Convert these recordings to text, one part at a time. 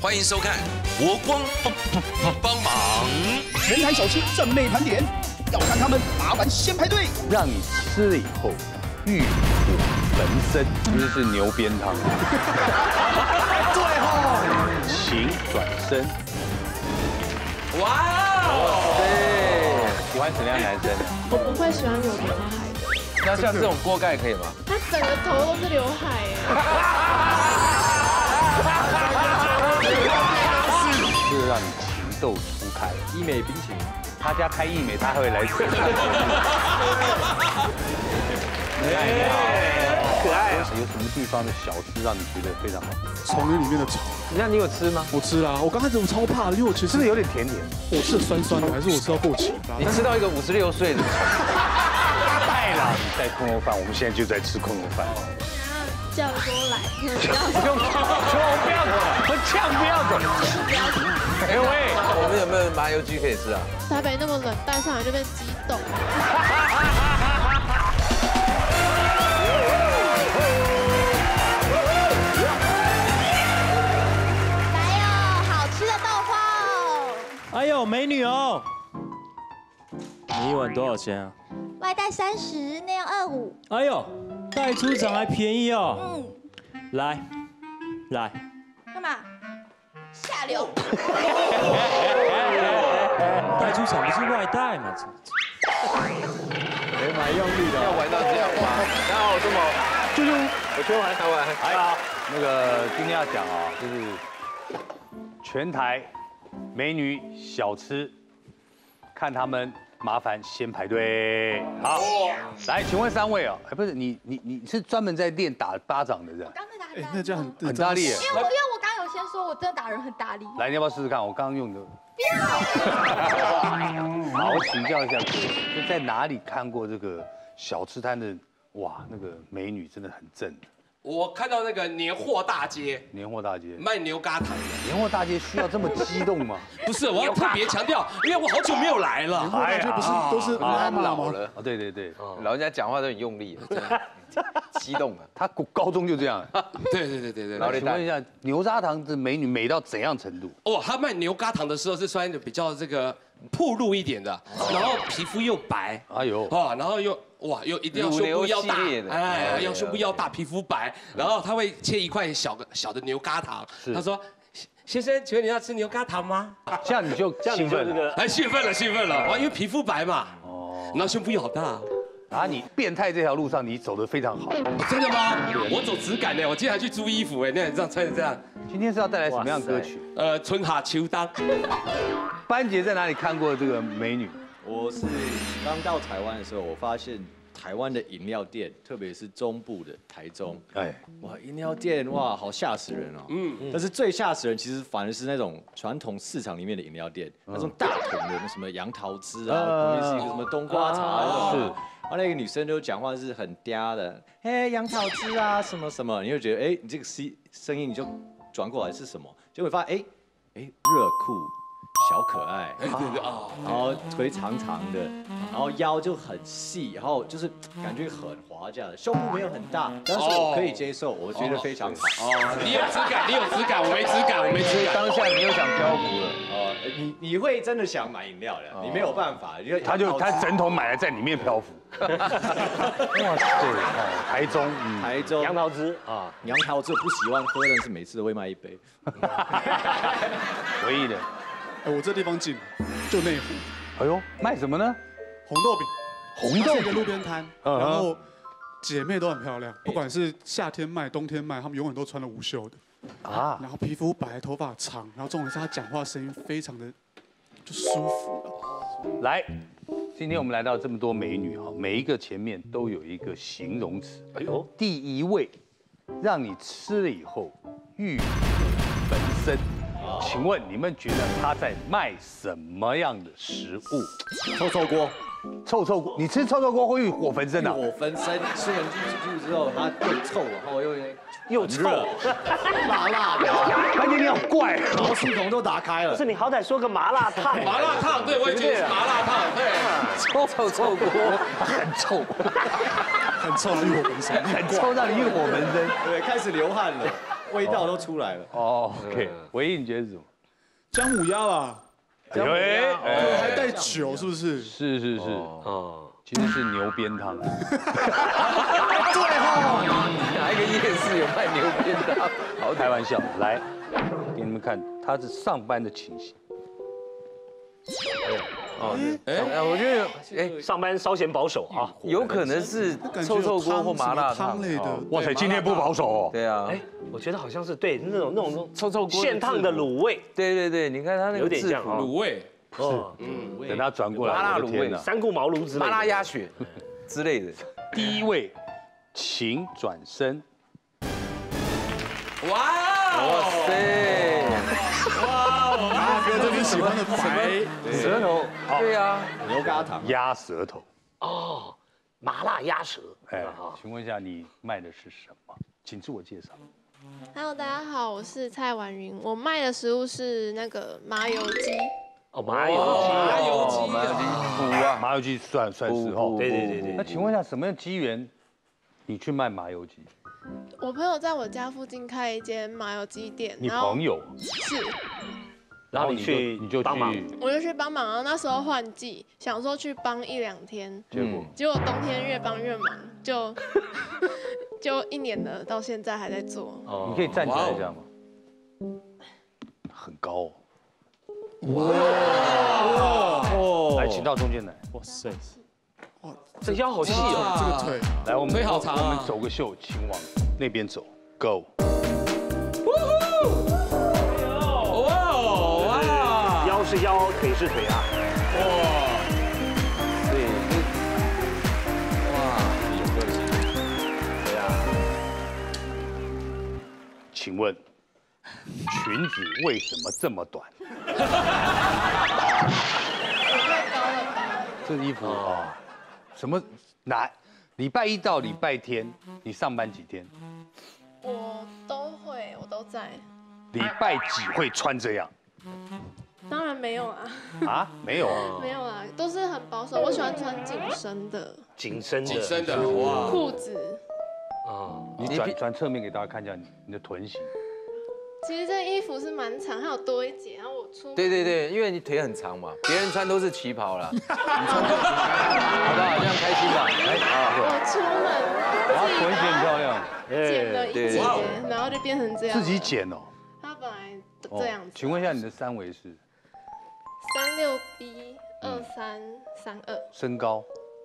欢迎收看《国光帮忙》。 全台小吃正妹盘点，要看他们，麻烦先排队。 让你吃了以后欲火焚身，这是牛鞭汤。 对哦， 请转身。 哇哦！ 对，喜欢什么样的男生？ 我不会喜欢有刘海的。 那像这种锅盖可以吗？ 他整个头都是刘海是让你情窦初开。 医美冰淇淋， 他家开医美，他还会来吃。可爱，你好，可爱。有什么地方的小吃让你觉得非常好？ 丛林里面的草， 那你有吃吗？ 我吃啦。我刚开始我超怕的，因为我其实是不是有点甜甜？ 我吃的酸酸的，还是我吃到过期？ 你吃到一个56岁的虫。太了，你带空肉饭，我们现在就在吃空肉饭。 叫锅来， 不要走，呛不要走。哎喂， 我们有没有麻油鸡可以吃啊？ 台北那么冷，带上来就变激动。 来哟，好吃的豆花哦！ 哎呦，美女哦！你一碗多少钱啊？ 外带30，内用25。 哎呦，带出场还便宜哦。来， 干嘛？下流！ 带出场不是外带吗？ 哎，蛮用力的，要玩到这样吗？然后这么，我先玩，台湾。 好，那个今天要讲啊，就是全台美女小吃，看他们。麻烦先排队。好，来，请问3位哦，不是你是专门在练打巴掌的人？ 刚才打那这样很大力。 因为我刚有先说，我真的打人很大力。 来，你要不要试试看？我刚刚用的。 不要。 好，我请教一下，就在哪里看过这个小吃摊的？哇，那个美女真的很正。 我看到那个年货大街， 年货大街卖牛轧糖的。 年货大街需要这么激动吗？ 不是，我要特别强调，因为我好久没有来了。 大街不是都是妈妈吗？ 哦，对， 老人家讲话都很用力，真的激动啊。 他高中就这样。 对。 然后请问一下，牛轧糖的美女美到怎样程度？ 哦，他卖牛轧糖的时候是穿的比较这个暴露一点的，然后皮肤又白， 哎呦， 哦，然后又一定要胸部要大，哎，要胸部要大，皮肤白，然后他会切一块小的牛轧糖，他说。先生，请问你要吃牛轧糖吗？ 这样你就兴奋了， 哎，兴奋了，哇，因为皮肤白嘛，哦，然后胸部又好大， 啊，你变态这条路上你走得非常好， 真的吗？我走质感呢，我今天还去租衣服哎，那你这样穿成这样， 今天是要带来什么样的歌曲？ 春夏秋冬。 班杰在哪里看过这个美女？ 我是刚到台湾的时候，我发现台湾的饮料店，特别是中部的台中，哇，饮料店哇，好吓死人哦。但是最吓死人，其实反而是那种传统市场里面的饮料店，那种大桶的，那什么杨桃汁啊，旁边是一个什么冬瓜茶，是。然后那个女生就讲话是很嗲的，嘿，杨桃汁啊，什么什么，你就觉得，哎，你这个声音你就转过来是什么，就会发现，哎，热裤。小可爱，然后腿长长的，然后腰就很细，然后就是感觉很滑这样的，胸部没有很大，但是我可以接受，我觉得非常好。 哦，你有质感，我没质感。 当下你又想漂浮了， 你会真的想买饮料的，你没有办法， 他整桶买来在里面漂浮。哇塞，台中杨桃汁啊，杨桃汁我不喜欢喝，但是每次都会卖1杯。 唯一的。 我这地方近，就内湖。 哎呦，卖什么呢？ 红豆饼。 红豆饼。 是一个路边摊，然后姐妹都很漂亮，不管是夏天卖、冬天卖，她们永远都穿了无袖的。啊。然后皮肤白，头发长，然后重点是她讲话声音非常的就舒服。 来，今天我们来到这么多美女哈，每一个前面都有一个形容词。哎呦，第一位，让你吃了以后欲火焚身。请问你们觉得他在卖什么样的食物？ 臭锅。 臭锅，你吃臭锅会欲火焚身的？ 火焚身，吃完进去之后，它又臭，然后又臭， 辣辣的。 而且你好怪， 然后系统都打开了。 不是你好歹说个麻辣烫。 麻辣烫，对，我也觉得是麻辣烫，对。 臭锅，很臭， 很臭，欲火焚身， 很臭让你欲火焚身。 对，开始流汗了。 味道都出来了。 哦 ，OK，唯一你觉得是什么？ 姜母鸭吧， 对， 还带酒是不是？ 是，哦，其实是牛鞭汤。 对哦， 哪一个夜市有卖牛鞭汤？ 好，开玩笑，来给你们看他是上班的情形。 我觉得上班稍显保守啊， 有可能是臭臭锅或麻辣烫类的。 哇塞，今天不保守哦。 对啊， 我觉得好像是对那种臭臭锅现烫的卤味， 对，你看它那个有点像卤味， 等他转过来， 麻辣卤味、 三顾茅庐之类的， 麻辣鸭血之类的。 第一位，请转身。 哇塞！ 大哥这边喜欢的白舌头，对啊， 牛轧糖、 鸭舌头。 哦，麻辣鸭舌。 哎，请问一下，你卖的是什么？请自我介绍。 Hello， 大家好，我是蔡婉云，我卖的食物是那个麻油鸡。 哦，麻油鸡， 补啊， 麻油鸡算是哦。 对。 那请问一下，什么样的机缘，你去卖麻油鸡？ 我朋友在我家附近开一间麻油鸡店， 你朋友是， 然后你就帮忙， 我就去帮忙。然后那时候换季，想说去帮1-2天，结果冬天越帮越忙，就1年了，到现在还在做。 你可以站起来这样吗？很高哦。来，请到中间来。哇塞， 这腰好细哦， 这个腿， 来，我们腿好长， 我们走个秀，请往那边走 ，Go。 哇，腰是腰，腿是腿啊。 对，哇，有个性。对啊。 请问，裙子为什么这么短？ 太高了吧？ 这衣服啊，什么？礼拜一到礼拜天，你上班几天？ 我都会，我都在。 礼拜几会穿这样？ 当然没有啊。 啊，没有啊。 没有啊，都是很保守。我喜欢穿紧身的。 紧身的，哇。 裤子。 你转侧面给大家看一下你的臀型。 其实这衣服是蛮长，还有多一截，然后我出。 对，因为你腿很长嘛，别人穿都是旗袍啦，你穿好不好？这样开心吧？ 我出门臀型很漂亮， 剪了一截，然后就变成这样。 自己剪哦。 它本来这样子。 请问一下你的3围是 ？36B 2332。 身高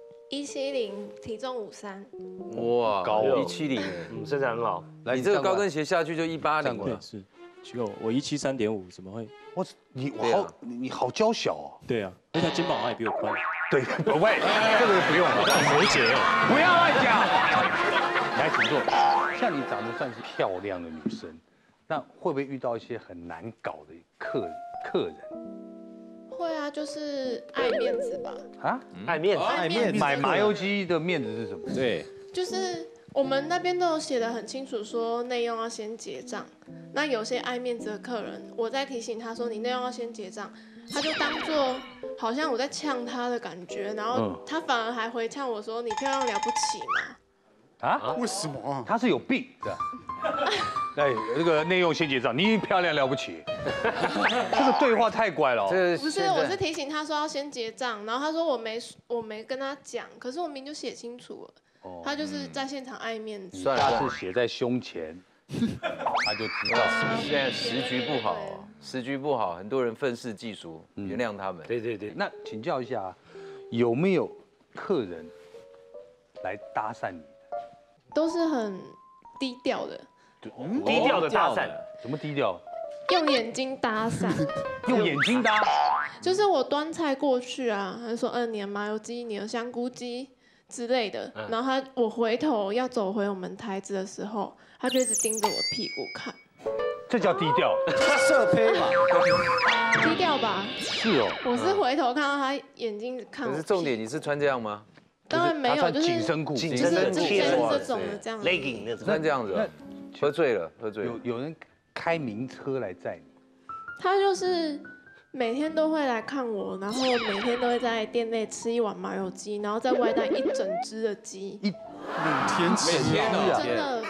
？170，体重53。 哇，高170， 身材很好。 来，你这个高跟鞋下去就180了。 是，奇怪，我173.5，怎么会？ 你好娇小哦。 对啊，而且他肩膀好像也比我宽。 对，不会，这个不用了， 摩羯哦， 不要乱讲。来，请坐。像你长得算是漂亮的女生，那会不会遇到一些很难搞的客人？ 会啊，就是爱面子吧。 啊， 爱面子。 买麻油鸡的面子是什么？ 对， 就是我们那边都有写得很清楚，说内用要先结账。那有些爱面子的客人，我在提醒他说你内用要先结账，他就当做好像我在呛他的感觉，然后他反而还回呛我说你漂亮了不起嘛。 啊？ 为什么啊？ 他是有病的。哎，这个内用先结账，你漂亮了不起。这个对话太怪了。 不是，我是提醒他说要先结账，然后他说我没跟他讲，可是我明明就写清楚了。他就是在现场爱面子。 下次写在胸前，他就知道。 现在时局不好，很多人愤世嫉俗，原谅他们。 对。 那请教一下，有没有客人来搭讪你？ 都是很低调的。 低调的搭讪， 怎么低调？ 用眼睛搭讪。 用眼睛搭？ 就是我端菜过去啊，他就说你的麻油鸡，你的香菇鸡之类的。然后我回头要走回我们台子的时候，他就一直盯着我屁股看。 这叫低调？ 色胚吧？ 低调吧？ 是哦。 我是回头看到他眼睛看我。 可是重点，你是穿这样吗？ 当然没有，就是紧身裤， 就是这种的这样。 legging 那种。 穿这样子。喝醉了。 有人开名车来载你？ 他就是每天都会来看我，然后每天都会在店内吃1碗麻油鸡，然后再外带1整只的鸡。 每天吃真的。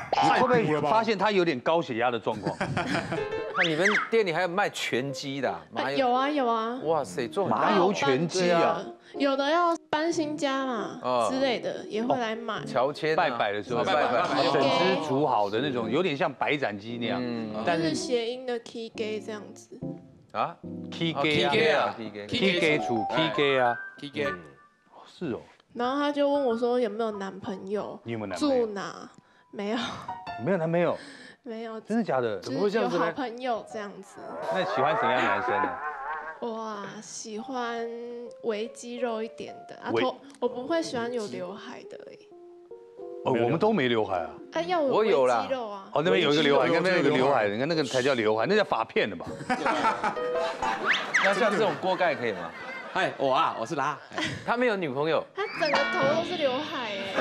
你会不会发现他有点高血压的状况？ 那你们店里还有卖拳击的？ 有啊有啊。 哇塞，做麻油拳击啊！ 有的要搬新家嘛之类的，也会来买。 乔迁拜拜的时候， 拜整只煮好的那种，有点像白斩鸡那样。 但是谐音的 K Gay 这样子。 啊 ，K Gay 啊 ，K Gay 煮 K Gay 啊 ，K Gay。 是哦。 然后他就问我说有没有男朋友？ 你有没有男朋友？ 住哪？没有。 没有男朋友？ 没有。 真的假的？ 怎么会这样子呢？有好朋友这样子。 那喜欢什么样的男生呢？ 哇，喜欢微肌肉一点的啊，我不会喜欢有刘海的哎。 哦，我们都没刘海啊。 啊，要有微肌肉啊。 哦，那边有一个刘海，那边有一个刘海，你看那个才叫刘海，那叫发片的吧？ 那像这种锅盖可以吗？ 哎，我是拉， 他没有女朋友， 他整个头都是刘海哎。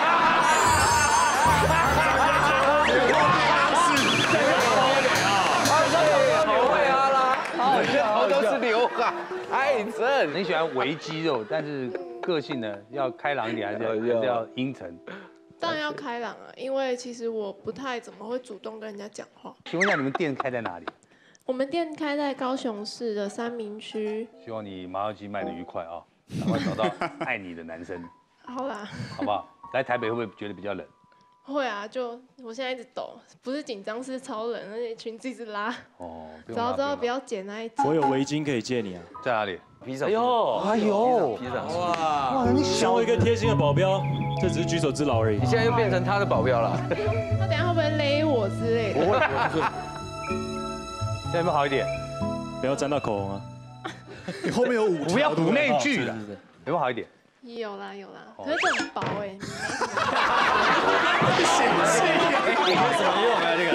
头都是刘海，太正。 你喜欢微肌肉，但是个性呢要开朗一点，还是要阴沉？ 当然要开朗啊，因为其实我不太怎么会主动跟人家讲话。 请问一下，你们店开在哪里？ 我们店开在高雄市的三民区。 希望你麻油鸡卖得愉快啊，赶快找到爱你的男生。 好啦， 好不好？来台北会不会觉得比较冷？ 会啊，我现在一直抖，不是紧张，是超冷，而且裙子一直拉。哦，知道不要剪那一只。 我有围巾可以借你啊， 在哪里？ 披萨。 哎呦， 披萨。 哇，你想我一个贴心的保镖，这只是举手之劳而已。 你现在又变成他的保镖了。 他等下会不会勒我之类的？ 不会，现在有没有好一点？ 不要沾到口红啊。 你后面有5条， 不要补那句了。有没有好一点？ 有啦，可是这很薄哎。 你为什么用啊这个？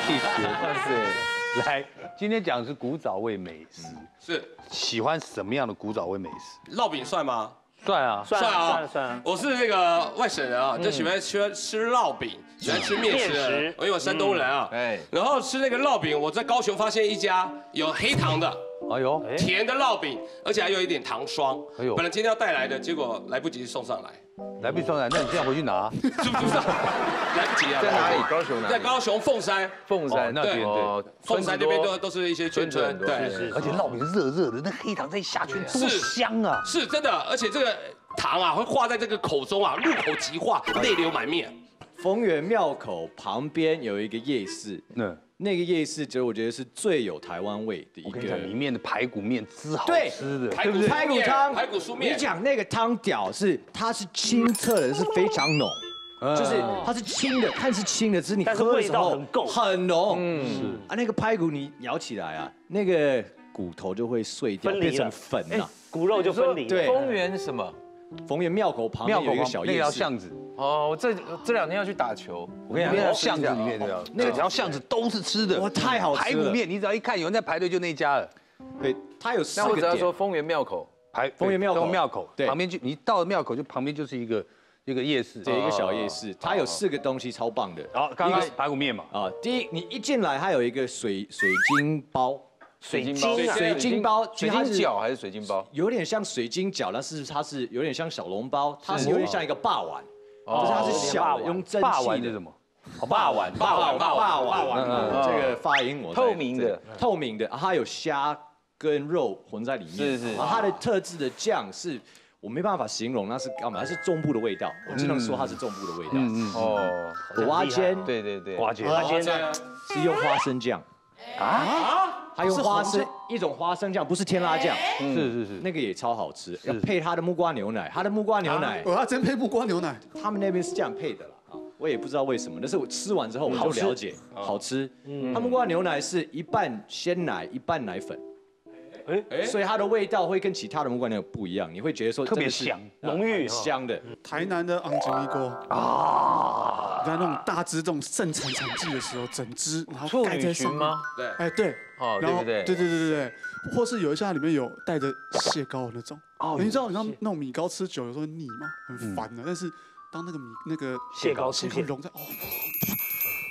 来，今天讲的是古早味美食， 是喜欢什么样的古早味美食？ 烙饼算吗？ 算啊， 算啊。 我是那个外省人啊，就喜欢吃烙饼，喜欢吃面食。因为我山东人啊，然后吃那个烙饼，我在高雄发现一家有黑糖的。 哎呦， 甜的烙饼，而且还有一点糖霜。哎呦，本来今天要带来的，结果来不及送上来。 来不及送上来，那你现在回去拿。 是不是？来不及啊！ 在哪里？高雄哪里？ 在高雄凤山。 凤山那边对， 凤山那边都是一些眷村。对， 而且烙饼热热的，那黑糖再下去多香啊！ 是真的，而且这个糖啊会化在这个口中啊，入口即化，泪流满面。 丰原庙口旁边有一个夜市，那个夜市，我觉得是最有台湾味的一个。 里面的排骨面之好吃的， 对不对？ 排骨汤、 排骨酥面。 你讲那个汤屌它是清澈的，是非常浓，就是它是清的，看是清的，只是你喝的时候很浓。啊，那个排骨你咬起来啊，那个骨头就会碎掉，变成粉呐， 骨肉就分离。 对， 丰原什么？ 丰原庙口旁边有一个小夜市， 那条巷子。 哦，我这2天要去打球， 我跟你讲，那条巷子里面那条巷子都是吃的， 哇，太好吃了！ 排骨面，你只要一看有人在排队，就那家了。 对，它有4个点。 那我只要说丰原庙口， 丰原庙口， 对，旁边就你到了庙口，就旁边就是一个夜市， 对，一个小夜市，它有4个东西超棒的。 然后刚刚排骨面嘛， 啊，第一，你一进来，它有一个水晶包。 水晶包， 水晶饺还是水晶包？ 有点像水晶饺，但是它是有点像小笼包，它是有点像一个霸碗，就是它是小的，用蒸汽的。 霸碗是什么？ 霸碗， 这个发音我透明的，它有虾跟肉混在里面， 是。 然后它的特制的酱是我没办法形容那是干嘛，它是中部的味道，我只能说它是中部的味道。蚵仔煎， 对， 蚵仔煎是用花生酱。还有一种花生酱，不是甜辣酱， 是， 那个也超好吃，要配它的木瓜牛奶， 我要真配木瓜牛奶， 他们那边是这样配的啦，我也不知道为什么，但是我吃完之后我就了解，好吃。它木瓜牛奶是一半鲜奶一半奶粉，所以它的味道会跟其他的木瓜牛奶不一样，你会觉得说特别香、 浓郁、 香的。 台南的昂吉米锅啊，在那种大只这种盛产季的时候，整只然后盖在上面吗？ 对， 哎对， 对不对？ 对，或是有一些里面有带着蟹膏的那种。你知道，你像那种米糕吃久有时候腻嘛，很烦的。但是当那个蟹膏融在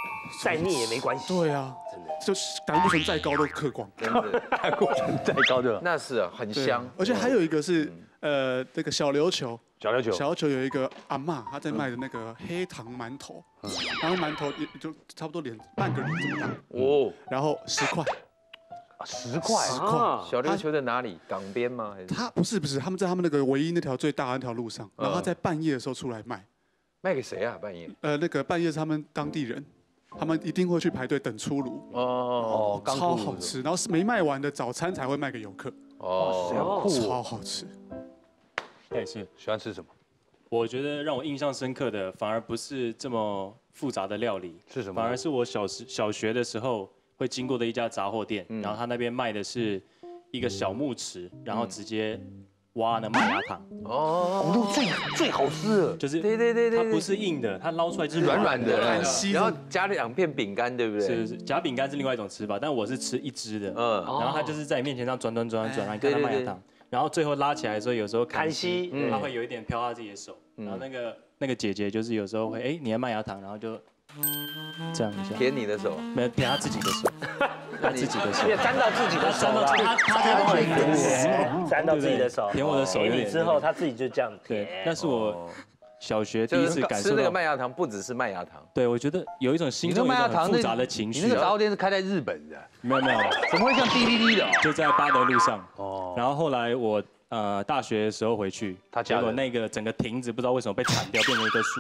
再腻也没关系。 对啊，真的，就是胆固醇再高都嗑光， 胆固醇再高的， 那是啊，很香。 而且还有一个是那个小琉球有一个阿嬷，她在卖的那个黑糖馒头，然后馒头也就差不多半个脸这么大哦，然后10块。 10块 ，10块。 小琉球在哪里？港边吗？ 他不是，他们在他们那个唯一那条最大的那条路上，然后他在半夜的时候出来卖。 卖给谁啊？半夜？ 那个半夜是他们当地人，他们一定会去排队等出炉。哦，超好吃。然后是没卖完的早餐才会卖给游客。哦，超好吃。 也是喜欢吃什么？ 我觉得让我印象深刻的反而不是这么复杂的料理， 是什么？ 反而是我小学的时候会经过的一家杂货店，然后他那边卖的是一个小木匙，然后直接挖那麦芽糖。 哦，最好吃了， 就是对， 它不是硬的，它捞出来就是软软的，然后加了 2片饼干，对不对？ 是夹饼干是另外一种吃法，但我是吃一只的，然后它就是在你面前这样转，然后你看它麦芽糖，然后最后拉起来的时候，有时候砍锡，它会有一点飘到自己的手，然后那个姐姐就是有时候会你的麦芽糖，然后就。这样一下， 舔你的手， 没有舔他自己的手，他自己的手， 也沾到自己的手了，他沾到自己的手， 舔我的手， 舔你之后，他自己就这样舔。 对，那是我小学第一次感受到吃那个麦芽糖，不只是麦芽糖， 对我觉得有一种心中有一种复杂的情绪。 你那个杂货店是开在日本的？ 没有， 怎么会像 DVD 的？ 就在巴德路上。哦，然后后来我大学的时候回去，结果那个整个亭子不知道为什么被铲掉，变成一棵树。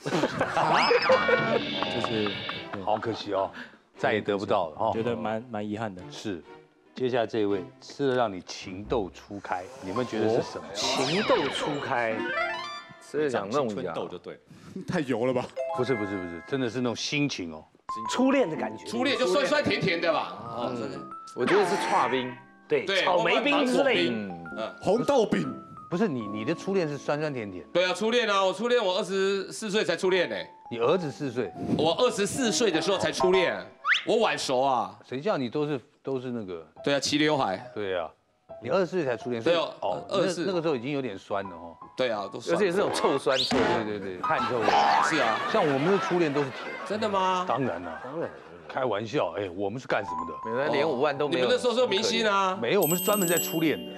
就是好可惜哦，再也得不到了哈， 觉得蛮遗憾的。 是，接下来这一位吃了让你情窦初开，你们觉得是什么？ 情窦初开， 吃了想弄春豆就对， 太油了吧？ 不是，真的是那种心情哦， 初恋的感觉。 初恋就酸酸甜甜的吧？ 我觉得是剉冰， 对，草莓冰之类， 红豆饼。 不是你的初恋是酸酸甜甜？ 对啊，初恋啊，我24岁才初恋呢。 你儿子4岁， 我24岁的时候才初恋，我晚熟啊。 谁叫你都是那个？ 对啊，齐刘海。 对啊，你24岁才初恋， 对哦，24 那个时候已经有点酸了哦。 对啊，都酸， 而且是那种臭酸臭。 对，汗臭味。 是啊， 像我们的初恋都是甜。 真的吗？ 当然了，开玩笑，我们是干什么的？ 没有，连5万都没有。 你们那时候是明星啊？ 没有，我们是专门在初恋的。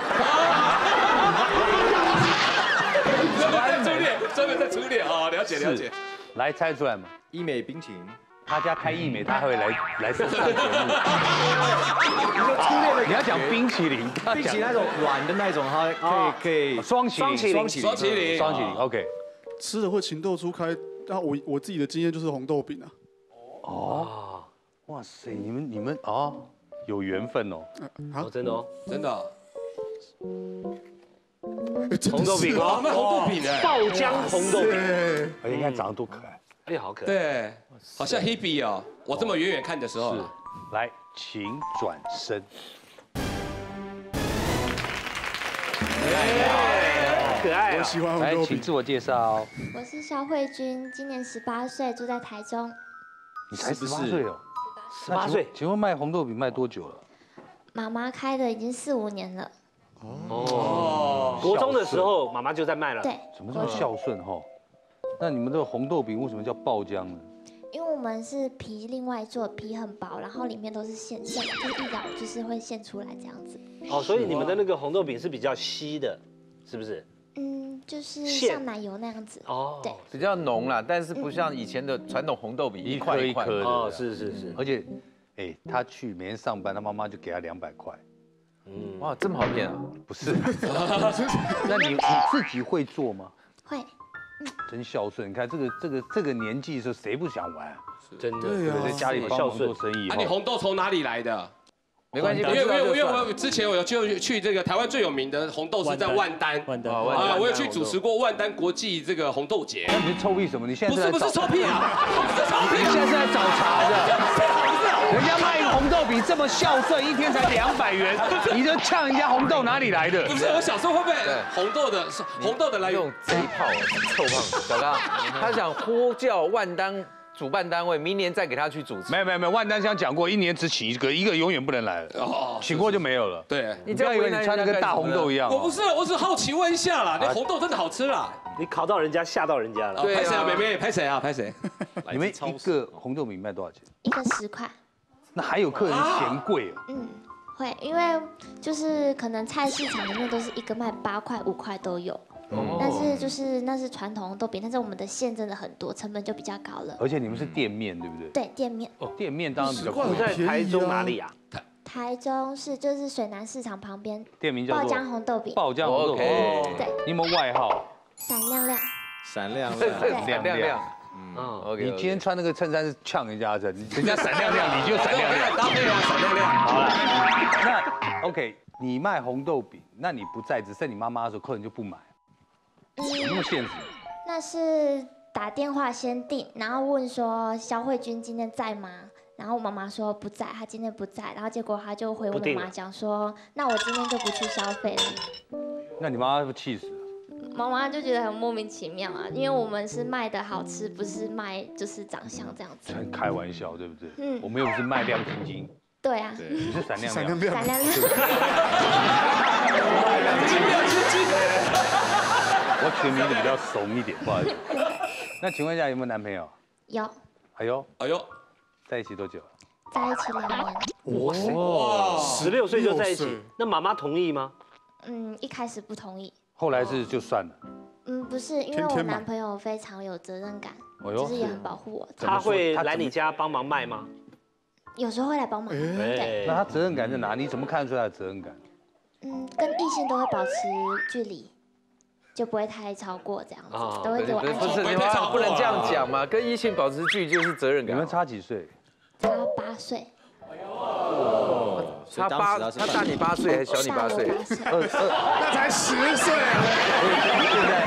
专门在初恋啊，了解。 来猜出来吗？ 医美冰淇淋， 他家开医美，他还会来上节目。你要讲冰淇淋， 冰淇淋那种软的那种，它可以双淇淋 ，OK。吃了会情窦初开，但我自己的经验就是红豆饼啊。 哦，哇塞，你们有缘分哦。 真的。 红豆饼哦，卖红豆饼的， 爆浆红豆饼， 而且你看长得多可爱， 好可爱， 对，好像 Hebe 哦，我这么远远看的时候， 是，来，请转身， 可爱， 我喜欢红豆饼， 来，请自我介绍。 我是肖慧君，今年18岁，住在台中。 你才18岁哦 ，18岁， 请问卖红豆饼卖多久了？ 妈妈开的已经4、5年了。 国中的时候妈妈就在卖了。 对， 什么叫孝顺哈？那你们这个红豆饼为什么叫爆浆呢？ 因为我们是皮另外做，皮很薄，然后里面都是馅，就是一咬就是会馅出来这样子。 所以你们的那个红豆饼是比较稀的，是不是？ 就是像奶油那样子。对， 比较浓啦，但是不像以前的传统红豆饼一块一块的。 是。 而且，他去每天上班，他妈妈就给他200块。 哇，这么好骗啊？ 不是，那你自己会做吗？ 会。 真孝顺，你看这个年纪的时候，谁不想玩？ 真的， 对啊， 在家里帮忙做生意。 你红豆从哪里来的？ 没关系， 因为我之前我有去这个台湾最有名的红豆是在万丹，我有去主持过万丹国际这个红豆节。 那你是臭屁什么？你现在不是臭屁啊，不是臭屁， 你现在是在找茬的。人家卖红豆比这么孝顺，一天才200元，你就呛人家红豆哪里来的？ 不是，我小时候会不会红豆的来用贼炮臭胖子，小刚，他想呼叫万丹主办单位，明年再给他去主持。 没有，万丹香讲过，1年只请1个，1个永远不能来了。请过就没有了。 对， 你不要以为你穿的跟大红豆一样。 我不是，我只好奇问一下啦，那红豆真的好吃啦？ 你考到人家，吓到人家了。 拍谁啊，妹妹？拍谁啊？拍谁？ 你们一个红豆饼卖多少钱？ 一个10块。 那还有客人嫌贵哦。 会，因为就是可能菜市场里面都是一个卖8块、5块都有。但是就是那是传统红豆饼，但是我们的馅真的很多，成本就比较高了。 而且你们是店面，对不对？ 对，店面。 哦，店面当然比较贵。 在台中哪里啊？ 台中市就是水南市场旁边。 店名叫做爆浆红豆饼。 爆浆红豆饼。对。你有没有外号？ 闪亮亮。 闪亮亮。亮亮。 OK。你今天穿那个衬衫是呛人家的，人家闪亮亮，你就闪亮亮。 搭配啊，闪亮亮。 好了，那 OK， 你卖红豆饼，那你不在，只剩你妈妈的时候，客人就不买。那么现实？ 那是打电话先订，然后问说肖慧君今天在吗？然后我妈妈说不在，她今天不在，然后结果她就回我妈妈讲说，那我今天就不去消费了。 那你妈妈气死了？ 妈妈就觉得很莫名其妙啊，因为我们是卖的好吃，不是卖就是长相这样子。 开玩笑，对不对？我们又不是卖亮晶晶。 对啊。 你是闪亮亮。 闪亮亮。闪亮亮。 我取名字比较怂一点，不好意思。那请问一下有没有男朋友？ 有。 哎呦，在一起多久了？ 在一起2年。 哇，16岁就在一起，那妈妈同意吗？ 一开始不同意。 后来是就算了。 不是，因为我男朋友非常有责任感，就是也很保护我。 他会来你家帮忙卖吗？ 有时候会来帮忙。对。 那他责任感在哪？你怎么看得出他的责任感？ 跟异性都会保持距离。就不会太超过这样子，都会给我安全感。 不是，你们不能这样讲嘛，跟异性保持距离就是责任感。 你们差几岁？ 差8岁。 他大你8岁还是小你8岁？ 那才10岁啊！ 现在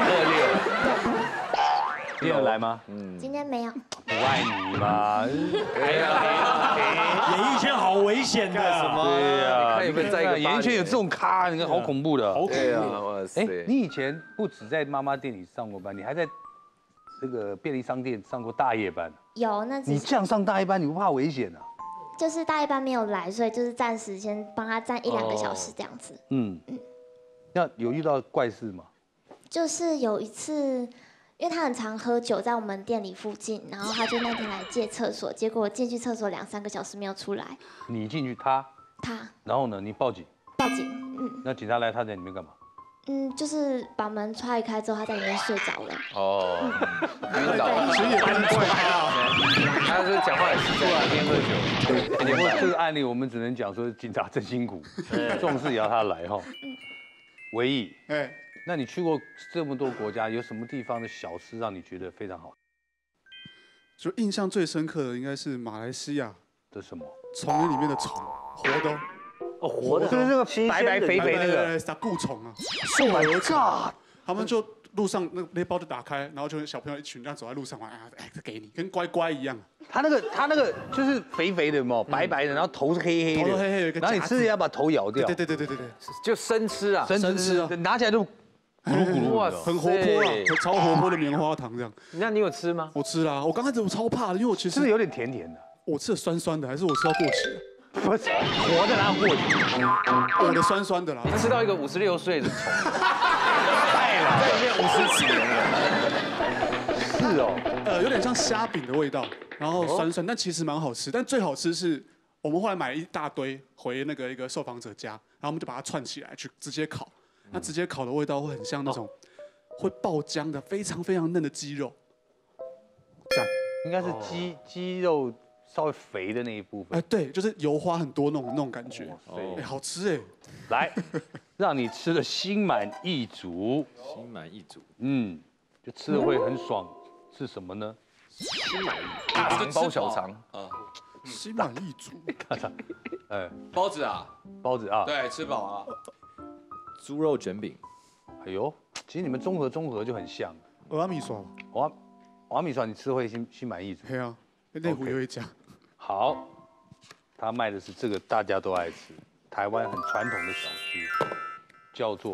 26。今天有来吗？ 今天没有。 不爱你嘛？ 哎呀，演艺圈好危险的。 什么？对呀，你看演艺圈有这种咖，你看好恐怖的。 好恐怖！哇塞！ 你以前不止在妈妈店里上过班，你还在这个便利商店上过大夜班。 有，那你这样上大夜班，你不怕危险啊？ 就是大夜班没有来，所以就是暂时先帮他站1-2个小时这样子。 那有遇到怪事吗？ 就是有一次。因为他很常喝酒，在我们店里附近，然后他就那天来借厕所，结果进去厕所2-3个小时没有出来。 你进去，他。然后呢？你报警。 报警， 那警察来，他在里面干嘛？ 就是把门踹开之后，他在里面睡着了。 晕倒。 其实也蛮怪他。他是讲话很奇怪，边喝酒。 不过这个案例我们只能讲说警察真辛苦，这种事也要他来哈。唯一。那你去过这么多国家，有什么地方的小吃让你觉得非常好？ 就印象最深刻的应该是马来西亚的什么？ 丛林里面的虫，活的。 活的， 就是那个白白肥肥那个撒固虫啊，数来而长。他们就路上那个背包就打开，然后就小朋友一群这样走在路上玩，这给你，跟乖乖一样。 他那个就是肥肥的嘛，白白的，然后头是黑黑的， 头黑黑有一个。 然后你吃要把头咬掉。 对， 就生吃啊， 生吃啊，拿起来就。咕噜咕噜， 哇，很活泼啊，超活泼的棉花糖这样。 那你有吃吗？ 我吃啦，我刚开始我超怕的，因为我其实是有点甜甜的。 我吃的酸酸的，还是我吃到过期了？ 不是，活的哪有过期？ 我的酸酸的啦。 你吃到一个56岁的虫， 太了， 在里面50几年了。是哦， 有点像虾饼的味道，然后酸酸，但其实蛮好吃。但最好吃是我们后来买了一大堆回那个一个受访者家，然后我们就把它串起来去直接烤。那直接烤的味道会很像那种会爆浆的非常非常嫩的鸡肉，赞， 应该是鸡肉稍微肥的那一部分。 对，就是油花很多那种感觉，好吃哎。 来，让你吃的心满意足。 心满意足， 就吃的会很爽，是什么呢？ 心满意足，大包小肠啊， 心满意足。 包子啊，对，吃饱了。 猪肉卷饼， 哎呦，其实你们综合就很像。 蚵仔米线， 蚵仔米线你吃会心满意足。 对啊，内湖有一家。 好，他卖的是这个大家都爱吃，台湾很传统的小吃，叫做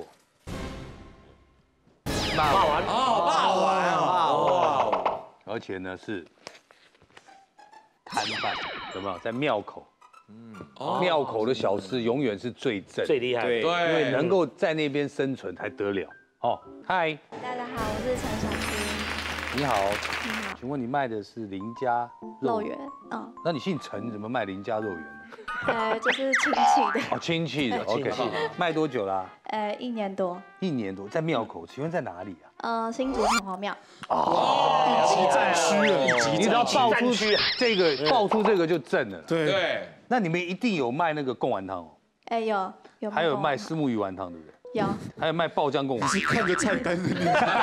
霸王。 霸王， 而且呢是摊贩，有没有在庙口？庙口的小吃永远是最正、 最厉害， 对，因为能够在那边生存才得了。哦，嗨， 大家好，我是陈小军。 你好， 你好。 请问你卖的是林家肉圆？嗯。 那你姓陈，怎么卖林家肉圆呢？ 就是亲戚的。 哦，亲戚的 ，OK。卖多久啦 ？1年多。 1年多，在庙口，请问在哪里啊？新竹城隍庙。 哦， 集战区， 你只要爆出这个就正了。 对。 那你们一定有卖那个贡丸汤哦？ 有。 还有卖虱目鱼丸汤，对不对？ 有。 还有卖爆浆贡丸。 你是看着菜单的。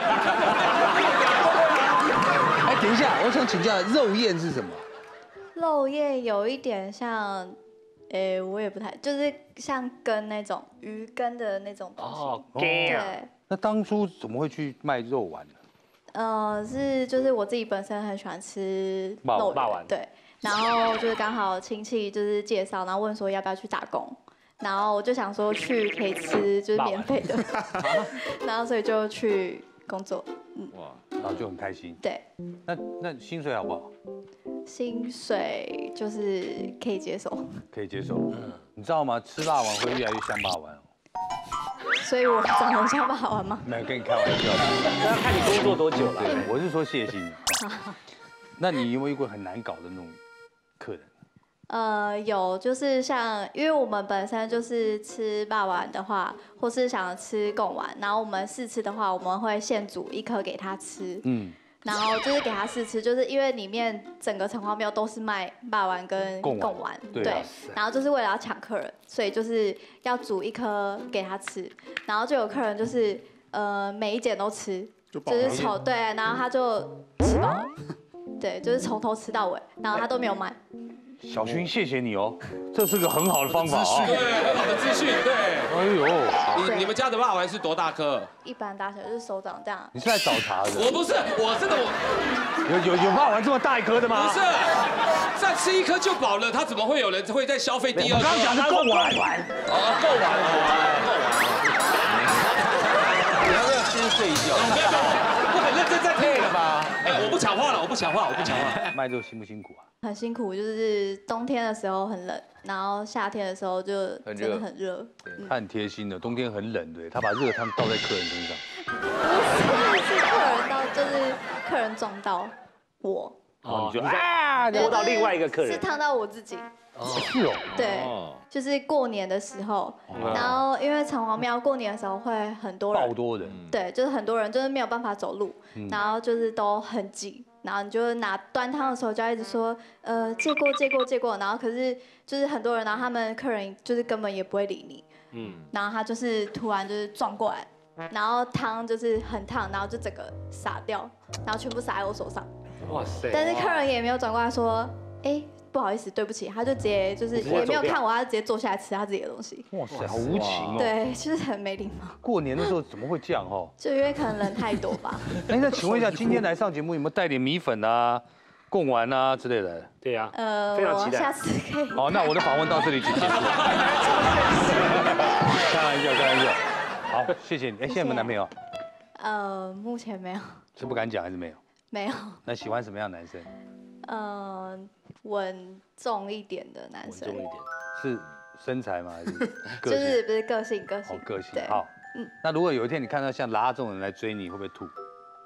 哎，等一下，我想请教，肉燕是什么？ 肉燕有一点像，我也不太，就是像羹那种鱼羹的那种东西。 哦， 对。 那当初怎么会去卖肉丸呢？ 就是我自己本身很喜欢吃肉丸，对。然后就是刚好亲戚就是介绍，然后问说要不要去打工，然后我就想说去可以吃就是免费的，然后所以就去工作， 哇，然后就很开心。 对。 那薪水好不好？ 薪水就是可以接受。 可以接受。你知道吗？吃霸王会越来越像霸王。 所以我长得像霸王吗？ 没有，跟你开玩笑。 那要看你工作多久了。 对，我是说谢谢你。那你有没有遇过很难搞的那种客人？ 有，就是像，因为我们本身就是吃霸王的话，或是想吃贡丸，然后我们试吃的话，我们会现煮1颗给他吃。然后就是给他试吃，就是因为里面整个城隍庙都是卖霸王跟贡丸，对。然后就是为了要抢客人，所以就是要煮1颗给他吃。然后就有客人就是每一件都吃，就是对，然后他就吃饱了，对，就是从头吃到尾，然后他都没有买。 小薰，谢谢你哦，这是个很好的方法啊， 对，很好的资讯，对。 哎呦，你们家的霸王是多大颗？ 一般大小就是手掌这样。 你是来找茬的？ 我不是，我真的有霸王这么大一颗的吗？ 不是，再吃1颗就饱了，他怎么会有人会再消费第2颗？ 我刚讲的贡丸。 贡丸。 你要不要先睡一觉？ 我很认真在听了吧？我不抢话了，我不抢话。 卖肉辛不辛苦啊？ 很辛苦，就是冬天的时候很冷，然后夏天的时候就真的很热。 他很贴心的，冬天很冷，对，他把热汤倒在客人身上。 不是客人倒，就是客人撞到我。 哦，你就拖到另外一个客人。 是烫到我自己。 是哦。 对，就是过年的时候，然后因为城隍庙过年的时候会很多人， 爆多人。 对，就是很多人就是没有办法走路，然后就是都很挤。然后你就拿端汤的时候就要一直说，借过，然后可是就是很多人，然后他们客人就是根本也不会理你，然后他就是突然就是撞过来，然后汤就是很烫，然后就整个洒掉，然后全部洒在我手上， 哇塞！ 但是客人也没有转过来说，不好意思，对不起，他就直接就是也没有看我，他直接坐下来吃他自己的东西。 哇塞，好无情哦！ 对，就是很没礼貌。 过年的时候怎么会这样哦？ 就因为可能人太多吧。 那请问一下，今天来上节目有没有带点米粉啊、贡丸啊之类的？ 对呀。 我下次可以。 好，那我的访问到这里就结束。开玩笑。好，谢谢你。现在有没有男朋友？ 目前没有。 是不敢讲还是没有？ 没有。 那喜欢什么样的男生？ 稳重一点的男生。 稳重一点。 是身材吗？还是个性？ 就是不是个性？ 哦，个性。好。那如果有一天你看到像拉这种人来追你，会不会吐？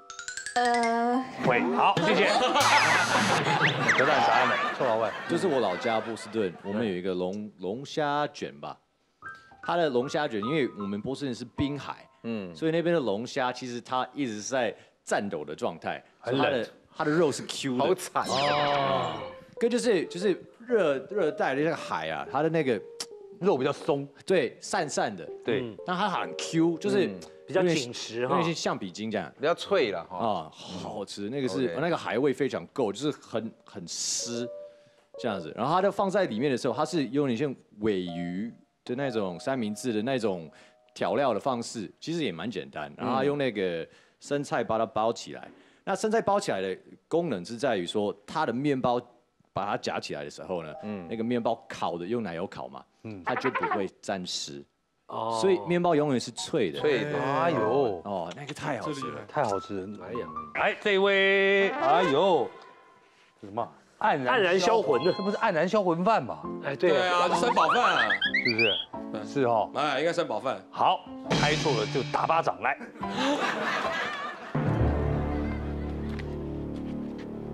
会。好，谢谢。得到你答案了，臭老外。 就是我老家波士顿，我们有一个龙虾卷吧。它的龙虾卷，因为我们波士顿是滨海，所以那边的龙虾其实它一直是在战斗的状态， 很冷。 它的肉是 Q 的， 好惨哦。跟就是热带的那个海啊，它的那个肉比较松， 对，散的， 对， 但它很 Q，就是比较紧实哈， 有点像橡皮筋这样， 比较脆了啊，好吃。那个是那个海味非常够，就是很湿这样子。然后它就放在里面的时候，它是有点像尾鱼的那种三明治的那种调料的方式，其实也蛮简单。然后它用那个生菜把它包起来。那生菜包起来的功能是在于说，它的面包把它夹起来的时候呢，那个面包烤的用奶油烤嘛，它就不会沾湿，所以面包永远是脆的。 脆的， 哎呦， 哦，那个太好吃了， 太好吃了。哎呀，来这位，哎呦，什么黯然销魂的？这不是黯然销魂饭吗？ 哎，对啊，三宝饭啊， 是不是？是哦， 哎，应该三宝饭。 好，猜错了就打巴掌来。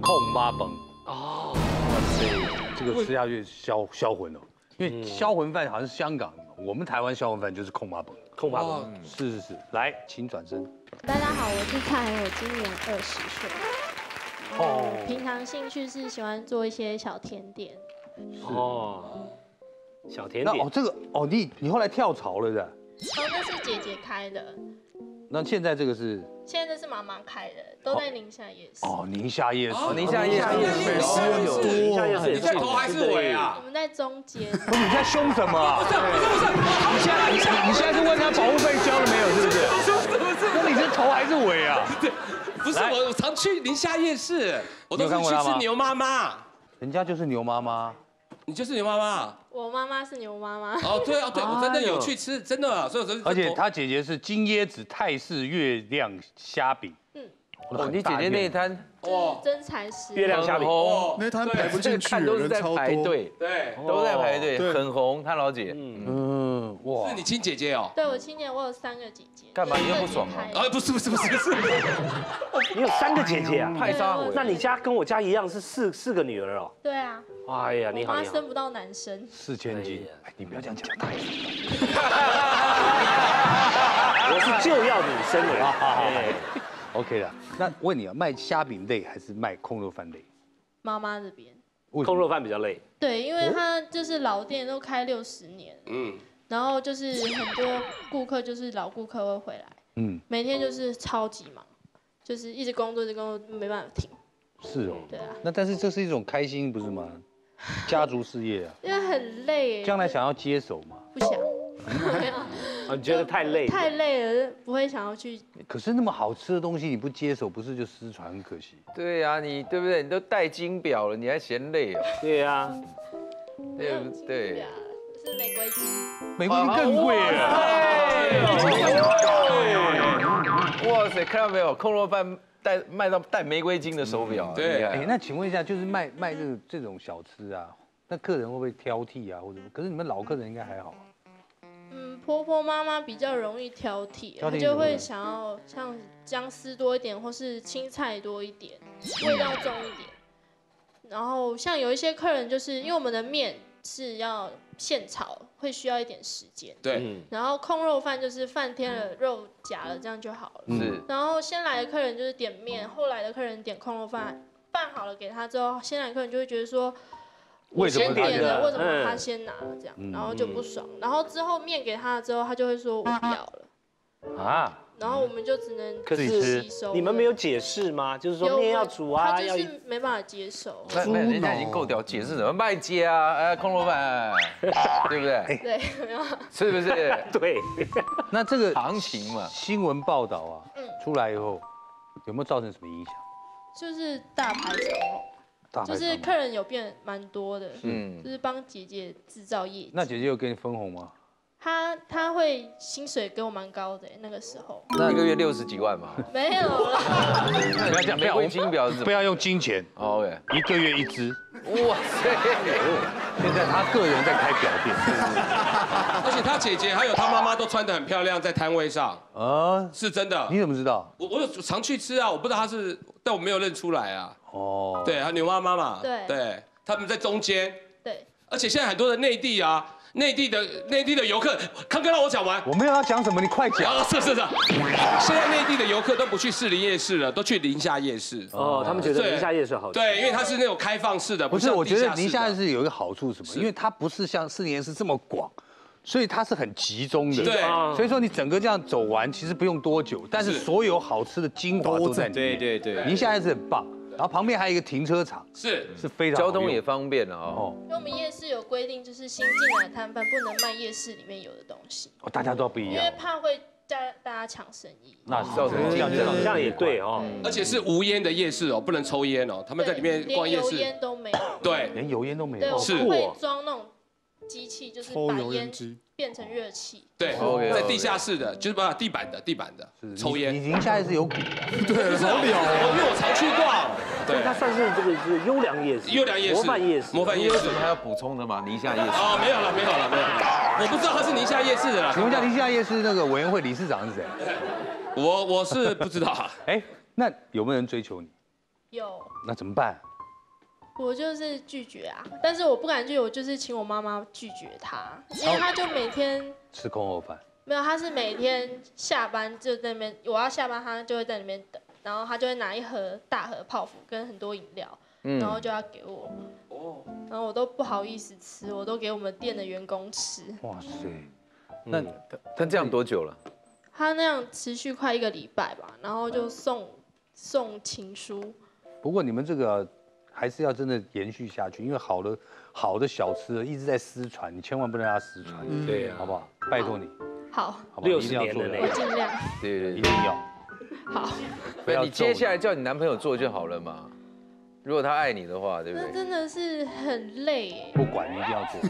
控妈崩。哦，哇塞，这个吃下去销魂哦，因为销魂饭好像是香港的嘛，我们台湾销魂饭就是控妈崩。 控妈崩， 是，来，请转身。 大家好，我是蔡恩，我今年20岁。哦，平常兴趣是喜欢做一些小甜点。 哦，小甜点。 那这个你后来跳槽了的？ 那是姐姐开的。 那现在这个是？ 现在这是妈妈开的，都在宁夏夜市。 哦，宁夏夜市， 宁夏夜市美食有多， 你在头还是尾啊？ 我们在中间。 不是你在凶什么？ 不是， 你现在是问他保护费交了没有，是不是？那你是头还是尾啊？ 不是，我常去宁夏夜市，我都是去吃牛妈妈。 人家就是牛妈妈， 你就是牛妈妈。 我妈妈是牛妈妈。 哦，对啊，对，我真的有去吃，真的，所以而且他姐姐是金椰子泰式月亮虾饼。 哦，你姐姐那一摊哇，真材实料。 月亮虾饼， 那摊排不进去， 看都是在排队， 对， 都在排队，很红。他老姐， 哇，是你亲姐姐哦？ 对，我亲姐，我有3个姐姐。 干嘛？你又不爽啊？ 不是， 你有3个姐姐啊？ 派杀我。 那你家跟我家一样是四个女儿哦？ 对啊。 哎呀，你好， 我妈生不到男生。 4000斤，你不要这样讲，大声。 我是就要女生哎。 OK 了，那问你啊，卖虾饼类还是卖控肉饭类？ 妈妈这边。 控肉饭比较累。 对，因为她就是老店都开60年，然后就是很多顾客就是老顾客会回来，每天就是超级忙，就是一直工作，没办法停。 是哦。 对啊。 那但是这是一种开心，不是吗？家族事业啊。 因为很累。 将来想要接手吗？ 不想。没有。 你觉得太累？ 太累了，不会想要去。 可是那么好吃的东西你不接手，不是就失传很可惜？ 对啊，你对不对？你都戴金表了，你还嫌累哦？ 对啊， 对不对？ 是玫瑰金。 玫瑰金更贵哇塞，看到没有？控肉饭卖到戴玫瑰金的手表， 对。 哎，那请问一下，就是卖这种小吃啊，那客人会不会挑剔啊，或者？可是你们老客人应该还好。 婆婆妈妈比较容易挑剔，她就会想要像姜丝多一点，或是青菜多一点，味道重一点。然后像有一些客人，就是因为我们的面是要现炒，会需要一点时间。 对。 然后控肉饭就是饭添了肉夹了，这样就好了。 是。 然后先来的客人就是点面，后来的客人点控肉饭，拌好了给他之后，先来的客人就会觉得说。我先点了，为什么他先拿这样，然后就不爽。然后之后面给他了之后，他就会说我不要了啊。然后我们就只能吸收。 你们没有解释吗？就是说面要煮啊， 他就是没办法接受。 那人家已经够屌，解释什么卖街啊，控肉饭，对不对？ 对， 是不是？ 对。 那这个行情嘛， 新闻报道啊，出来以后有没有造成什么影响？ 就是大排长龙。就是客人有变蛮多的，就是帮姐姐制造业绩。 那姐姐有给你分红吗？ 她会薪水给我蛮高的，那个时候。 那1个月60几万嘛？ 没有了。 不要讲玫瑰金表， 不要用金钱。 OK。 1个月1只。 哇塞！ 现在他个人在开表店， 而且他姐姐还有他妈妈都穿得很漂亮，在摊位上。是真的。 你怎么知道？ 我有常去吃啊，我不知道他是，但我没有认出来啊。哦。对，他牛妈妈嘛。对。他们在中间。 对。 而且现在很多的内地啊。内地的游客，康哥让我讲完。 我没有要讲什么，你快讲。 是。现在内地的游客都不去士林夜市了，都去宁夏夜市。 哦，他们觉得宁夏夜市好吃。 对，因为它是那种开放式的， 不是。我觉得宁夏夜市有一个好处什么？因为它不是像士林夜市这么广，所以它是很集中的。 对。 所以说你整个这样走完，其实不用多久，但是所有好吃的精华都在里面。 对。 宁夏夜市很棒。然后旁边还有一个停车场， 是非常交通也方便了哦。 因为我们夜市有规定，就是新进来的摊贩不能卖夜市里面有的东西。 哦，大家都不一样， 因为怕会大家抢生意。 那造成这样也对哦。 而且是无烟的夜市哦，不能抽烟哦。他们在里面逛夜市， 连油烟都没有。 对， 连油烟都没有。 对，我们会装那种机器，就是把烟变成热气。 对，在地下室的，就是把地板的抽烟。 你宁夏夜市有股。 对，好屌哦，因为我常去逛。 对，它算是这个是优良夜市，模范夜市。 有什么还要补充的吗？宁夏夜市？ 哦，没有了。我不知道他是宁夏夜市的啦。 请问一下，宁夏夜市那个委员会理事长是谁？ 我是不知道。 哎，那有没有人追求你？ 有。 那怎么办？ 我就是拒绝啊，但是我不敢拒绝，我就是请我妈妈拒绝他，因为他就每天吃空肉饭。 没有，他是每天下班就在那边，我要下班他就会在那边等，然后他就会拿一盒大盒泡芙跟很多饮料，然后就要给我，然后我都不好意思吃，我都给我们店的员工吃。 哇塞， 那他这样多久了？ 他那样持续快1个礼拜吧，然后就送情书。 不过你们这个还是要真的延续下去，因为好的小吃一直在失传，你千万不能让它失传。 对呀， 好不好？拜托你。 好， 好不好？一定要做的， 我尽量。 对， 一定要。 好。 不要你接下来叫你男朋友做就好了嘛。如果他爱你的话，对不对？ 那真的是很累耶。 不管，你一定要做。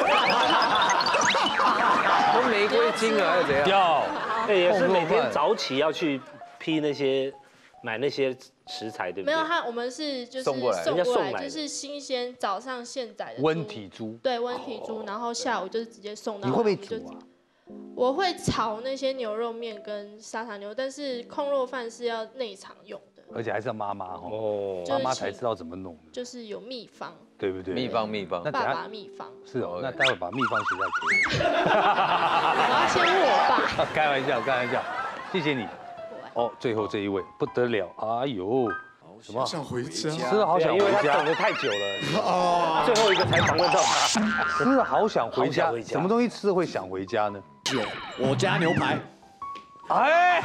都玫瑰金了，还是怎样？ 要，对，也是每天早起要去批买那些食材，对不对？ 没有，我们是就是送过来， 就是新鲜早上现宰的温体猪。 对，温体猪，然后下午就是直接送到。 你会不会煮啊？ 我会炒那些牛肉面跟沙茶牛，但是控肉饭是要内场用的， 而且还是要妈妈哦，妈妈才知道怎么弄， 就是有秘方， 对不对？ 秘方， 那爸爸秘方是哦，那待会把秘方写在给我。我要先问我爸。 开玩笑，谢谢你。哦，最后这一位不得了，哎呦，什么？ 想回家， 吃了好想回家， 因为他等得太久了，最后一个才访问到他。 吃了好想回家，什么东西吃了会想回家呢？ 我家牛排。 哎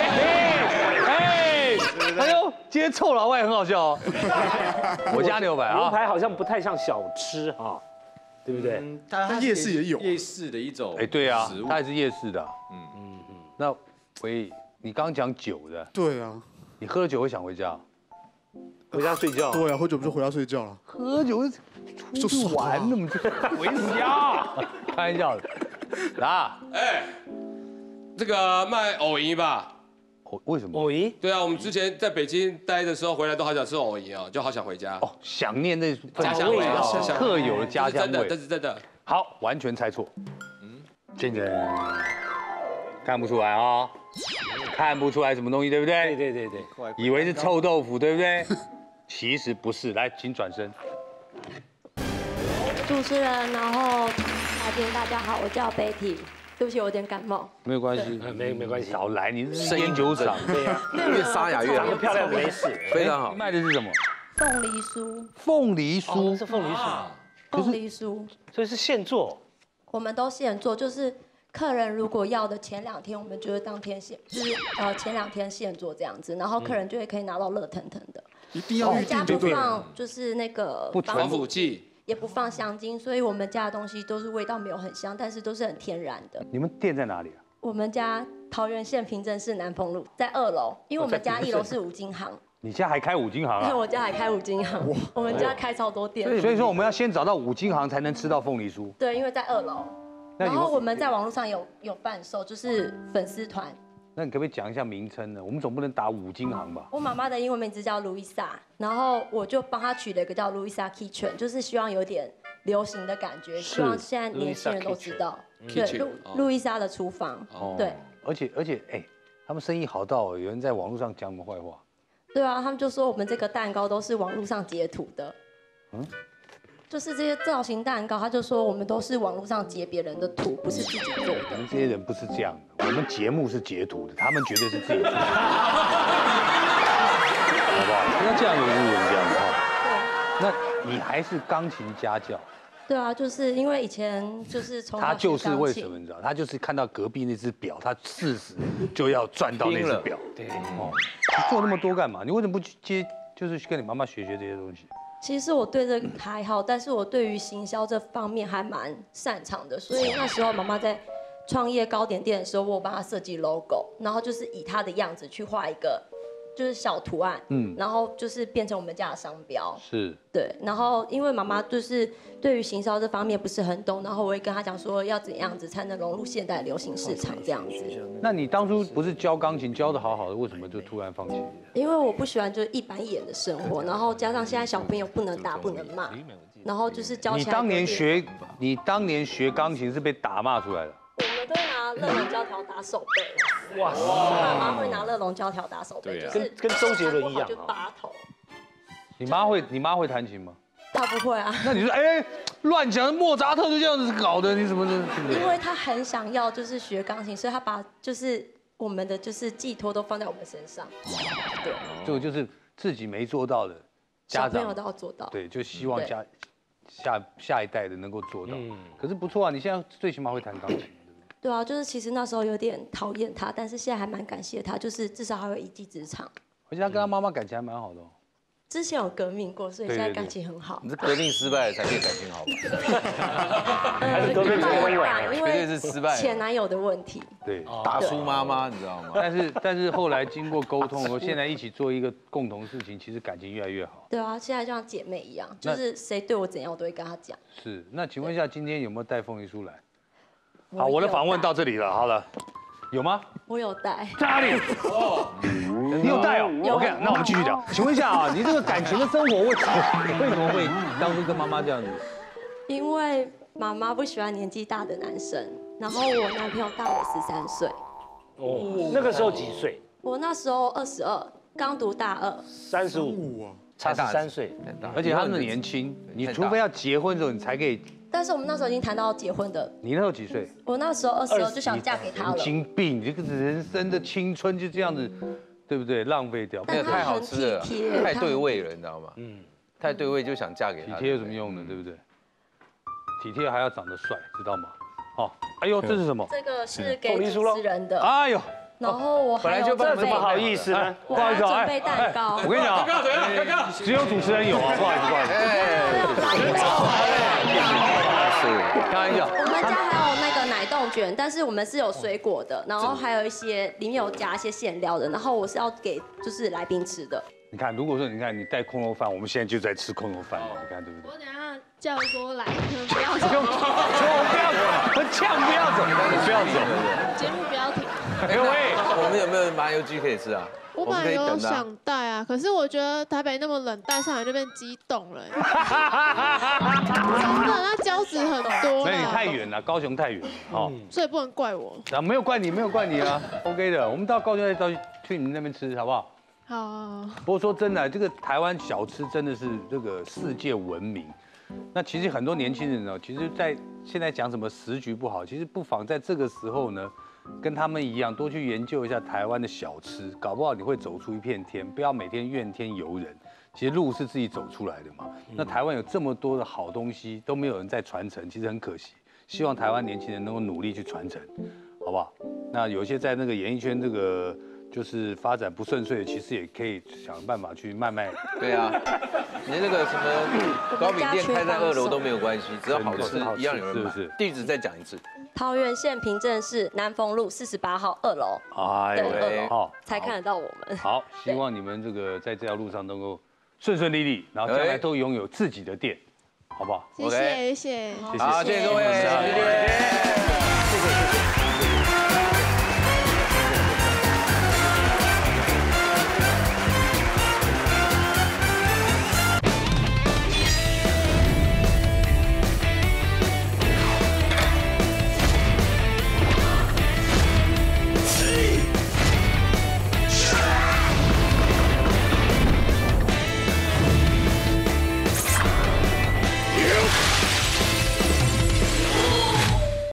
呦，今天臭老外很好笑哦。我家牛排啊， 牛排好像不太像小吃啊，对不对？ 但夜市也有夜市的一种。 哎，对啊，它也是夜市的。那你刚刚讲酒的。 对啊。 你喝了酒会想回家？ 回家睡觉。 对啊，喝酒不就回家睡觉了？ 喝酒出去玩，那么就回家？开玩笑的。 这个卖藕银吧？ 为什么？ 藕银？ 对啊，我们之前在北京待的时候，回来都好想吃藕银啊，就好想回家。 哦，想念那家乡味， 特有的家乡味， 这是真的。 好，完全猜错。真的看不出来啊，看不出来什么东西，对不对？ 对。 以为是臭豆腐，对不对？其实不是。来，请转身。 主持人，然后来宾大家好，我叫 Betty。对不起，我有点感冒。 没有关系， 没关系。 少来，你是烟酒厂。 对呀， 越沙哑越好。 长得漂亮没事， 非常好。 卖的是什么？ 凤梨酥。 凤梨酥是凤梨酥。 凤梨酥， 所以是现做。 我们都现做，就是客人如果要的前2天，我们就会当天现，就是前2天现做这样子，然后客人就会可以拿到热腾腾的。 一定要预定， 对不对？放就是那个防腐剂。 也不放香精，所以我们家的东西都是味道没有很香，但是都是很天然的。 你们店在哪里啊？ 我们家桃园县平镇市南丰路，在2楼，因为我们家1楼是五金行。 你家还开五金行啊？ 对，我家还开五金行，我们家开超多店。 所以说我们要先找到五金行才能吃到凤梨酥。 对，因为在2楼。然后我们在网络上有贩售，就是粉丝团。 那你可不可以讲一下名称呢？我们总不能打五金行吧？ 我妈妈的英文名字叫 Louisa， 然后我就帮她取了一个叫 Louisa Kitchen， 就是希望有点流行的感觉，希望现在年轻人都知道。对，路易莎的厨房。对。 而且，哎，他们生意好到有人在网络上讲我们坏话。 对啊，他们就说我们这个蛋糕都是网络上截图的。就是这些造型蛋糕，他就说我们都是网络上截别人的图，不是自己做的。 我们这些人不是这样的，我们节目是截图的，他们绝对是自己做的，好不好？不要这样有侮辱人家哈。对。那你还是钢琴家教？ 对啊，就是因为以前就是从他就是为什么你知道？他就是看到隔壁那只表，他40就要赚到那只表。对。哦。你做那么多干嘛？你为什么不去接？就是去跟你妈妈学这些东西。 其实我对这个还好，但是我对于行销这方面还蛮擅长的，所以那时候妈妈在创业糕点店的时候，我帮她设计 logo， 然后就是以她的样子去画一个就是小图案，然后就是变成我们家的商标。 是。 对，然后因为妈妈就是对于行销这方面不是很懂，然后我会跟她讲说要怎样子才能融入现代流行市场这样子。 那你当初不是教钢琴教的好好的，为什么就突然放弃？ 因为我不喜欢就是一板一眼的生活，然后加上现在小朋友不能打不能骂，然后就是教起来。 你当年学钢琴是被打骂出来的。 我们都会拿热熔胶条打手背。哇！妈妈会拿热熔胶条打手背，就是跟周杰伦一样， 就拔头。 你妈会弹琴吗？ 他不会啊。 那你说，哎，乱讲，莫扎特就这样子搞的，你怎么的？ 因为他很想要就是学钢琴，所以他把就是我们的就是寄托都放在我们身上。对， 这个就是自己没做到的，家长小朋友都要做到。 对，就希望下一代的能够做到。可是不错啊，你现在最起码会弹钢琴。 对啊，就是其实那时候有点讨厌他，但是现在还蛮感谢他，就是至少还会一技之长。 而且他跟他妈妈感情还蛮好的哦。 之前有革命过，所以现在感情很好。 你是革命失败了才可以感情好吧？ 还是革命成功了？ 绝对是失败。 前男友的问题。 对， 打输妈妈，你知道吗？ 但是后来经过沟通，现在一起做一个共同事情，其实感情越来越好。 对啊，现在就像姐妹一样，就是谁对我怎样，我都会跟他讲。 是，那请问一下，今天有没有带凤梨酥来？好，我的访问到这里了。好了，有吗？ 我有带。 在哪里？哦，你有带哦。OK， 那我们继续讲。请问一下啊，你这个感情的生活为什么会当初跟妈妈这样子？ 因为妈妈不喜欢年纪大的男生，然后我男朋友大我13岁。 哦，那个时候几岁？ 我那时候22，刚读大2。 35，差13岁。 而且他们年轻，你除非要结婚的时候，你才可以。 但是我们那时候已经谈到结婚的。 你那时候几岁？ 我那时候22就想嫁给他了。 神经病！你这个人生的青春就这样子，对不对？浪费掉。 那个太好吃了，太对味了，你知道吗？太对味就想嫁给他。 体贴有什么用呢？对不对？体贴还要长得帅，知道吗？哦，哎呦，这是什么？ 这个是给主持人的。 哎呦。 然后我本来就这么好意思呢， 不好意思啊， 准备蛋糕。 我跟你讲，只有主持人有啊，不好意思，不好意思。开玩笑。 我们家还有那个奶冻卷，但是我们是有水果的，然后还有一些里面有加一些馅料的，然后我是要给就是来宾吃的。 你看，如果说你带空肉饭，我们现在就在吃空肉饭，你看对不对？ 我等下叫一锅来，不要走， 不要走，呛不要走，不要走， 节目不要停。 各位，我们有没有麻油鸡可以吃啊？ 我本来有想带啊，可是我觉得台北那么冷，带上来就变激冻了。真的，那胶质很多。 所以你太远了，高雄太远，哦， 所以不能怪我。 啊，没有怪你，没有怪你啊 ，OK 的，我们到高雄再去你们那边吃，好不好？ 好。 不过说真的，这个台湾小吃真的是这个世界闻名。那其实很多年轻人呢，其实在现在讲什么时局不好，其实不妨在这个时候呢，跟他们一样多去研究一下台湾的小吃，搞不好你会走出一片天。不要每天怨天尤人，其实路是自己走出来的嘛。那台湾有这么多的好东西都没有人在传承，其实很可惜。希望台湾年轻人能够努力去传承，好不好？那有一些在那个演艺圈这个就是发展不顺遂的，其实也可以想办法去慢慢。 对啊，你那个什么糕饼店开在2楼都没有关系，只要好吃一样有人买。地址再讲一次。 桃园县平镇市南丰路48号2楼。 哎呦， 好，才看得到我们。 好，希望你们这个在这条路上能够顺顺利利，然后将来都拥有自己的店，好不好？ 谢谢，谢谢， 好，谢谢各位，谢谢。